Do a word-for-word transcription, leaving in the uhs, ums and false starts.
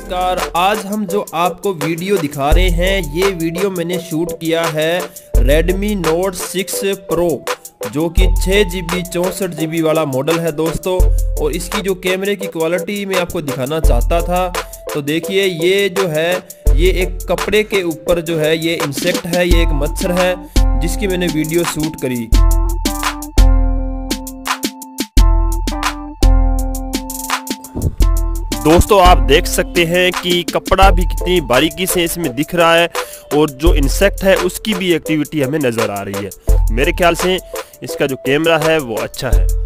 नमस्कार। आज हम जो आपको वीडियो दिखा रहे हैं, ये वीडियो मैंने शूट किया है Redmi Note सिक्स Pro, जो कि छः जी बी चौंसठ जी बी वाला मॉडल है दोस्तों। और इसकी जो कैमरे की क्वालिटी मैं आपको दिखाना चाहता था, तो देखिए ये जो है ये एक कपड़े के ऊपर जो है ये इंसेक्ट है, ये एक मच्छर है जिसकी मैंने वीडियो शूट करी। दोस्तों आप देख सकते हैं कि कपड़ा भी कितनी बारीकी से इसमें दिख रहा है और जो इंसेक्ट है उसकी भी एक्टिविटी हमें नज़र आ रही है। मेरे ख्याल से इसका जो कैमरा है वो अच्छा है।